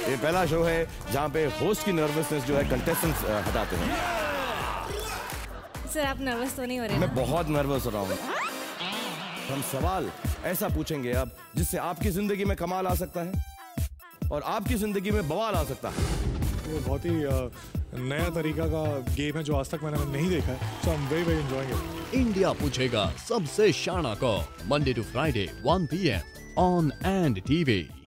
ये पहला शो है जहाँ पे होस्ट की नर्वसनेस जो है कंटेस्टेंट्स हटाते हैं। सर आप नर्वस तो नहीं हो रहे? मैं बहुत नर्वस हो रहा हूँ। हम सवाल ऐसा पूछेंगे अब जिससे आपकी जिंदगी में कमाल आ सकता है और आपकी जिंदगी में बवाल आ सकता है। ये बहुत ही नया तरीका का गेम है जो आज तक मैंने नहीं देखा है। So I am very enjoying it. India पूछेगा सबसे शाना को Monday to Friday 1 PM on and TV.